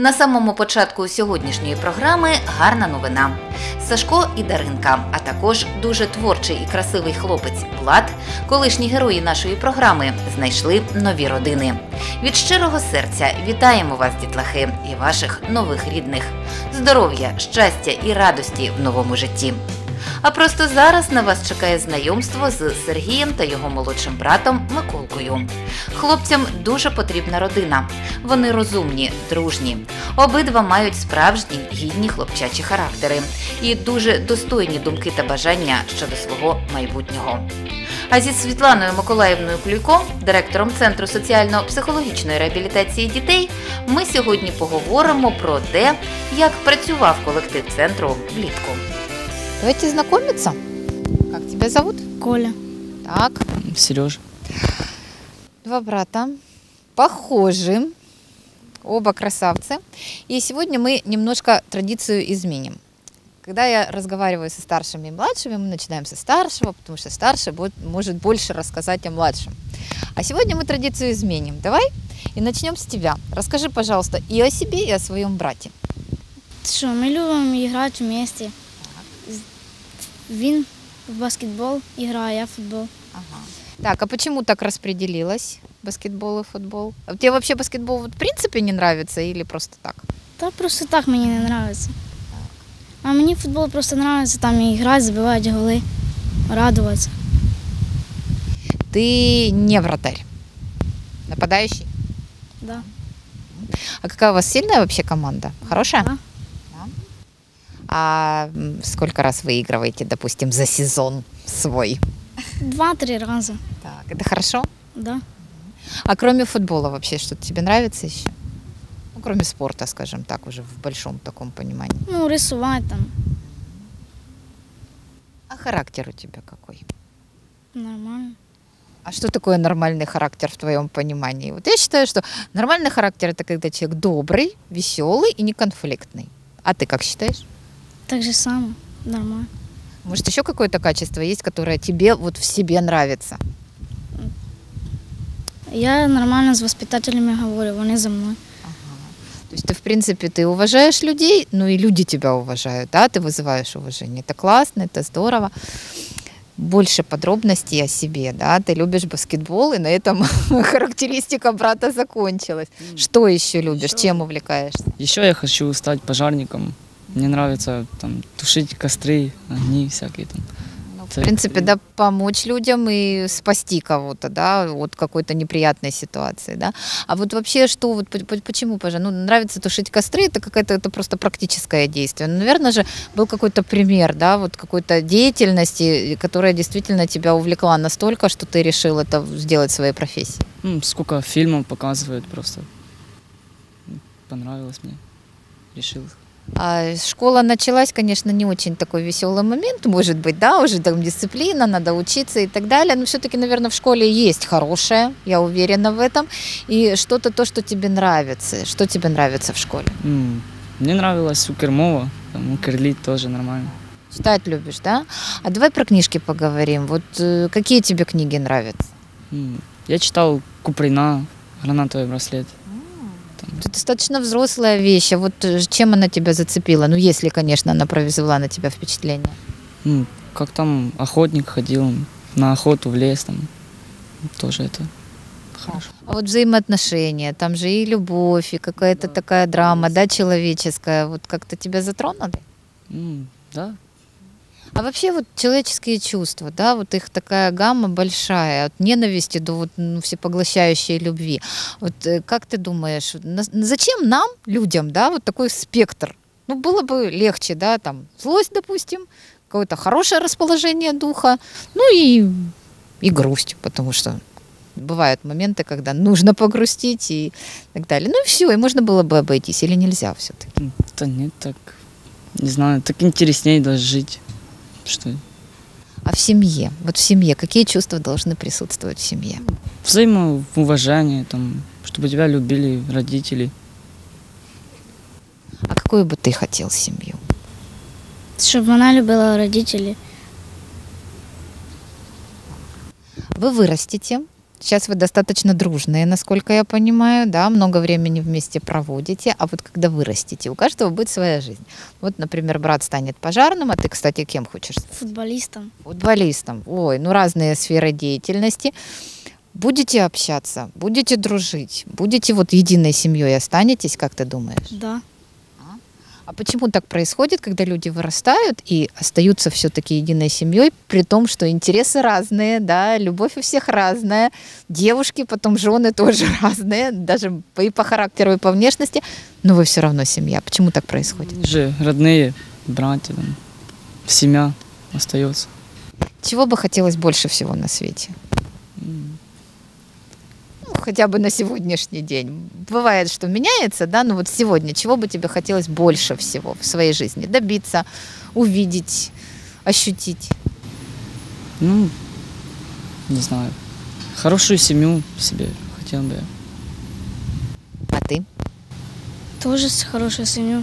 На самому початку сьогоднішньої програми гарна новина. Сашко і Даринка, а також дуже творчий і красивий хлопець Влад, колишні герої нашої програми, знайшли нові родини. Від щирого серця вітаємо вас, дітлахи, і ваших нових рідних. Здоров'я, щастя і радості в новому житті. А просто зараз на вас чекає знайомство з Сергієм та його молодшим братом Миколкою. Хлопцям дуже потрібна родина. Вони розумні, дружні. Обидва мають справжні, гідні хлопчачі характери і дуже достойні думки та бажання щодо свого майбутнього. А зі Світланою Миколаївною Клюйко, директором Центру соціально-психологічної реабілітації дітей, ми сьогодні поговоримо про те, як працював колектив центру влітку. Давайте знакомиться. Как тебя зовут? Коля. Так, Сережа. два брата, похожи, оба красавцы. И сегодня мы немножко традицию изменим. Когда я разговариваю со старшими и младшими, мы начинаем со старшего, потому что старший может больше рассказать о младшем. А сегодня мы традицию изменим. Давай и начнем с тебя. Расскажи, пожалуйста, и о себе, и о своем брате. Що, ми любимо грати вместе. Він в баскетбол грає, я в футбол. Ага. Так, а почему так распределилось баскетбол и футбол? А тебе вообще баскетбол в принципе не нравится или просто так? Та просто так мені не подобається. А мені футбол просто подобається, там і грати, забивати голи, радуватися. Ты не вратарь, нападающий? Да. А какая у вас сильная вообще команда? Хорошая? Да. Да. А сколько раз выигрываете, допустим, за сезон свой? 2-3 рази. Так, это хорошо? Да. А кроме футбола вообще что-то тебе нравится еще? Ну, кроме спорта, скажем так, уже в большом таком понимании. Ну, рисувати там А характер у тебя какой? нормально. А что такое нормальный характер в твоем понимании? Вот я считаю, что нормальный характер – это когда человек добрый, веселый и неконфликтный. А ты как считаешь? Так же само, нормально. Может, еще какое-то качество есть, которое тебе вот в себе нравится? Я нормально з воспитателями говорю, вони за мною. То есть ты, в принципе, ты уважаешь людей, ну и люди тебя уважают, да, ты вызываешь уважение. Это классно, это здорово. Больше подробностей о себе, да, ты любишь баскетбол, и на этом характеристика брата закончилась. Что еще любишь, чем увлекаешься? Еще я хочу стать пожарником. Мне нравится там тушить костры, огни всякие там. В принципе, да, помочь людям и спасти кого-то, да, от какой-то неприятной ситуации, да. А вот вообще, что, вот почему, ну, нравится тушить костры, это какое-то это просто практическое действие. Ну, наверное же, был какой-то пример, да, вот какой-то деятельности, которая действительно тебя увлекла настолько, что ты решил это сделать своей профессией. Сколько фильмов показывают просто. Понравилось мне. Решил. А школа началась, конечно, не очень такой веселый момент, может быть, да, уже там дисциплина, надо учиться и так далее, но все-таки, наверное, в школе есть хорошее, я уверена в этом, и что-то то, что тебе нравится. Что тебе нравится в школе? Мне нравилось Укрмова, там Укрлит тоже нормально. Читать любишь, да? А давай про книжки поговорим. Вот какие тебе книги нравятся? Я читал Куприна, «Гранатовый браслет». Это достаточно взрослая вещь, а вот чем она тебя зацепила? Ну, если, конечно, она произвела на тебя впечатление. Как там охотник ходил на охоту в лес, там тоже это хорошо. А вот взаимоотношения, там же и любовь, и какая-то такая драма, да, человеческая, вот как-то тебя затронули? Да. А вообще вот человеческие чувства, да, вот их такая гамма большая, от ненависти до вот, всепоглощающей любви. Вот как ты думаешь, зачем нам, людям, да, вот такой спектр? Ну, было бы легче, да, там, злость, допустим, какое-то хорошее расположение духа, ну и грусть, потому что бывают моменты, когда нужно погрустить и так далее. Ну и все, и можно было бы обойтись, или нельзя все-таки? Да нет, так, не знаю, так интереснее даже жить. Что? А в семье? Вот в семье какие чувства должны присутствовать в семье? Взаимоуважение, там, чтобы тебя любили родители. А какую бы ты хотел семью? Щоб вона любила родителей. Вы вырастете, Сейчас вы достаточно дружные, насколько я понимаю, да, много времени вместе проводите, а вот когда вырастете, у каждого будет своя жизнь. Вот, например, брат станет пожарным, а ты, кстати, кем хочешь? Футболистом. Футболистом. Ой, ну разные сферы деятельности. Будете общаться, будете дружить, будете вот единой семьей останетесь, как ты думаешь? Да. А почему так происходит, когда люди вырастают и остаются все-таки единой семьей, при том, что интересы разные, да, любовь у всех разная, девушки, потом жены тоже разные, даже и по характеру, и по внешности, но вы все равно семья. Почему так происходит? Они же родные, братья, там, семья остается. Чего бы хотелось больше всего на свете? Ну, хотя бы на сегодняшний день. Бывает, что меняется, да, но вот сегодня чего бы тебе хотелось больше всего в своей жизни? Добиться, увидеть, ощутить? Ну, не знаю. Хорошую семью себе хотел бы. А ты? Тоже с хорошей семьей.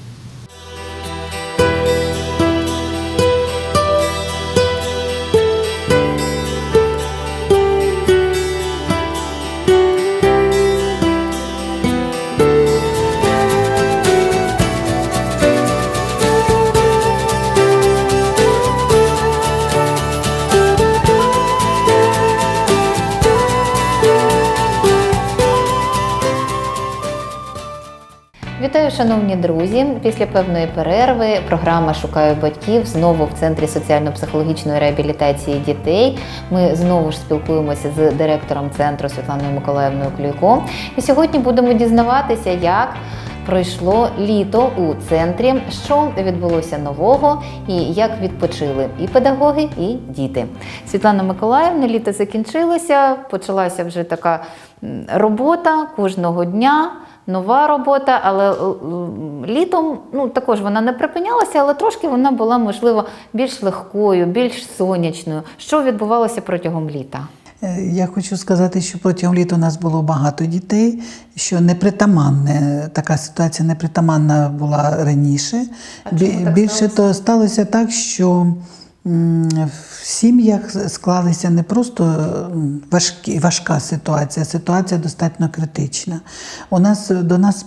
Вітаю, шановні друзі! Після певної перерви програма «Шукаю батьків» знову в Центрі соціально-психологічної реабілітації дітей. Ми знову ж спілкуємося з директором центру Світланою Миколаївною Клюйко. І сьогодні будемо дізнаватися, як пройшло літо у центрі, що відбулося нового і як відпочили і педагоги, і діти. Світлана Миколаївна, літо закінчилося, почалася вже така робота кожного дня. Нова робота, але літом також вона не припинялася, але трошки вона була, можливо, більш легкою, більш сонячною. Що відбувалося протягом літа? Я хочу сказати, що протягом літа у нас було багато дітей, що непритаманне, така ситуація непритаманна була раніше. Більше то сталося так, що в сім'ях склалися не просто важка ситуація, ситуація достатньо критична. До нас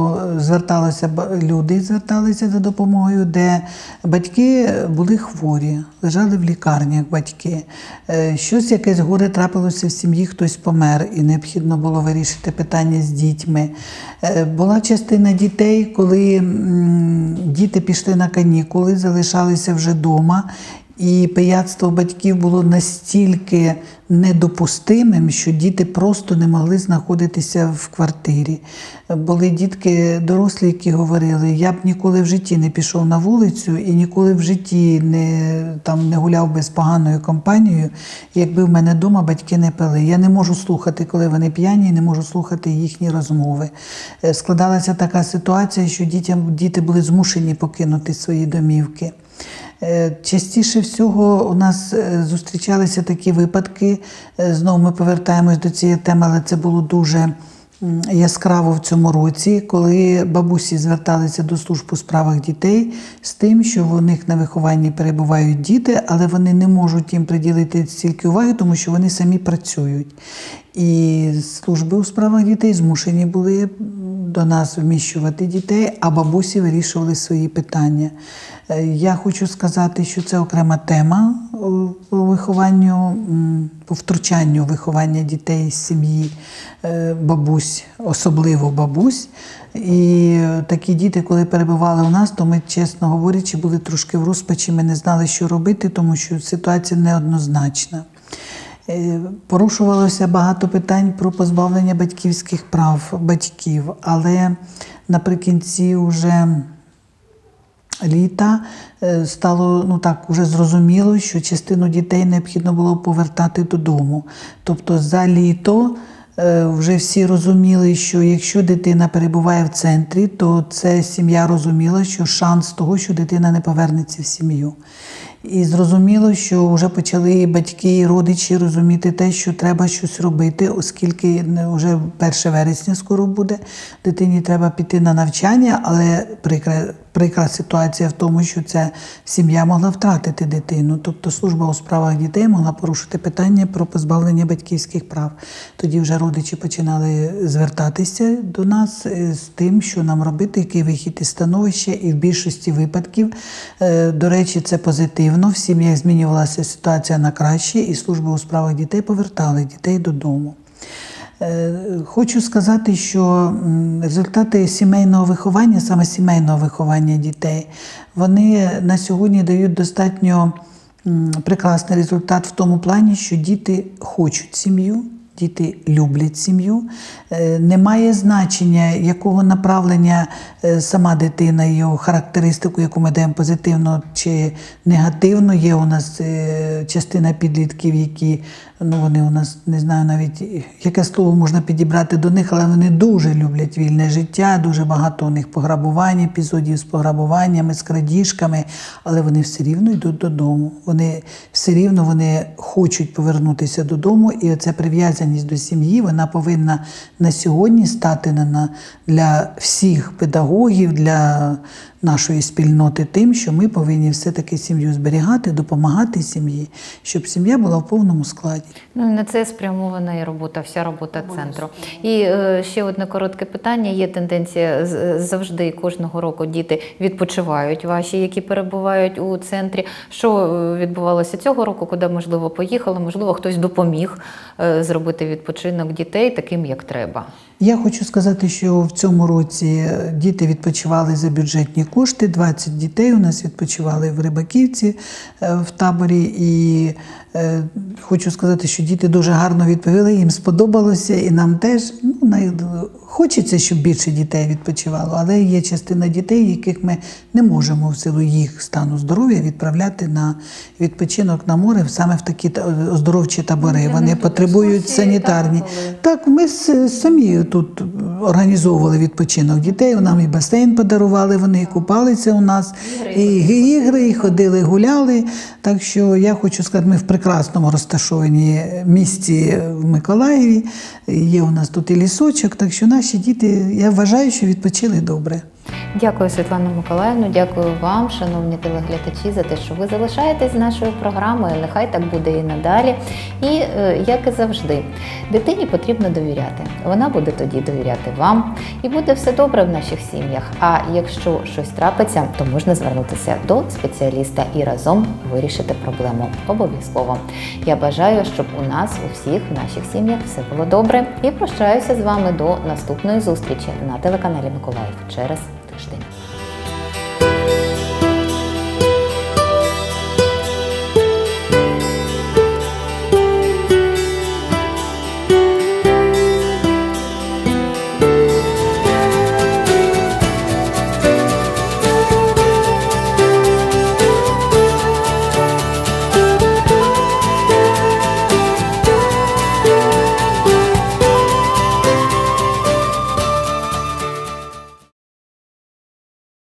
люди зверталися за допомогою, де батьки були хворі, лежали в лікарнях батьки. Якесь горе трапилося в сім'ї, хтось помер і необхідно було вирішити питання з дітьми. Була частина дітей, коли діти пішли на канікули, залишалися вже вдома. І пияцтво батьків було настільки недопустимим, що діти просто не могли знаходитися в квартирі. Були дітки дорослі, які говорили, я б ніколи в житті не пішов на вулицю і ніколи в житті не гуляв би з поганою компанією, якби в мене вдома батьки не пили. Я не можу слухати, коли вони п'яні, не можу слухати їхні розмови. Складалася така ситуація, що діти були змушені покинути свої домівки. Частіше всього у нас зустрічалися такі випадки, знову ми повертаємось до цієї теми, але це було дуже яскраво в цьому році, коли бабусі зверталися до служб у справах дітей з тим, що в них на вихованні перебувають діти, але вони не можуть їм приділити стільки уваги, тому що вони самі працюють. І служби у справах дітей змушені були до нас вміщувати дітей, а бабусі вирішували свої питання. Я хочу сказати, що це окрема тема по вихованню, по втручанню виховання дітей з сім'ї бабусь, особливо бабусь. І такі діти, коли перебували у нас, то ми, чесно говорячи, були трошки в розпачі, ми не знали, що робити, тому що ситуація неоднозначна. Порушувалося багато питань про позбавлення батьківських прав батьків, але наприкінці вже літа стало уже зрозуміло, що частину дітей необхідно було повертати додому. Тобто за літо вже всі розуміли, що якщо дитина перебуває в центрі, то це сім'я розуміла, що шанс того, що дитина не повернеться в сім'ю. І зрозуміло, що вже почали батьки і родичі розуміти те, що треба щось робити, оскільки вже 1 вересня скоро буде, дитині треба піти на навчання, але прикра ситуація в тому, що ця сім'я могла втратити дитину. Тобто служба у справах дітей могла порушити питання про позбавлення батьківських прав. Тоді вже родичі починали звертатися до нас з тим, що нам робити, який вихід із становища, і в більшості випадків, до речі, це позитивно, в сім'ях змінювалася ситуація на краще, і служби у справах дітей повертали дітей додому. Хочу сказати, що результати сімейного виховання, саме сімейного виховання дітей, вони на сьогодні дають достатньо прекрасний результат в тому плані, що діти хочуть сім'ю, діти люблять сім'ю. Немає значення, якого направлення сама дитина, його характеристику, яку ми даємо позитивно чи негативно. Є у нас частина підлітків, які, вони у нас, не знаю навіть, яке слово можна підібрати до них, але вони дуже люблять вільне життя, дуже багато у них пограбувань, епізодів з пограбуваннями, з крадіжками, але вони все рівно йдуть додому. Вони все рівно хочуть повернутися додому, і оця прив'язаність до сім'ї, вона повинна на сьогодні стати для всіх педагогів, для нашої спільноти тим, що ми повинні все-таки сім'ю зберігати, допомагати сім'ї, щоб сім'я була в повному складі. Ну, і на це спрямована і робота, вся робота центру. І ще одне коротке питання. Є тенденція завжди, кожного року діти відпочивають ваші, які перебувають у центрі. Що відбувалося цього року, куди, можливо, поїхали, можливо, хтось допоміг зробити відпочинок дітей таким, як треба? Я хочу сказати, що в цьому році діти відпочивали за бюджетні кошти. 20 дітей у нас відпочивали в Рибаківці в таборі. І хочу сказати, що діти дуже гарно відповіли, їм сподобалося, і нам теж. Хочеться, щоб більше дітей відпочивало, але є частина дітей, яких ми не можемо в силу їх стану здоров'я відправляти на відпочинок на море саме в такі оздоровчі табори. Вони потребують санітарні. Так, ми самі тут організовували відпочинок дітей, нам і басейн подарували, вони і купалися у нас, і ігри, і ходили, гуляли. Так що я хочу сказати, ми в прекрасному розташовані місті в Миколаєві, є у нас тут і лісочок, так що наші діти, я вважаю, що відпочили добре. Дякую, Світлана Миколаївна, дякую вам, шановні телеглядачі, за те, що ви залишаєтесь з нашою програмою. Нехай так буде і надалі. І, як і завжди, дитині потрібно довіряти. Вона буде тоді довіряти вам. І буде все добре в наших сім'ях. А якщо щось трапиться, то можна звернутися до спеціаліста і разом вирішити проблему. Обов'язково. Я бажаю, щоб у нас, у всіх наших сім'ях все було добре. І прощаюся з вами до наступної зустрічі на телеканалі Миколаїв через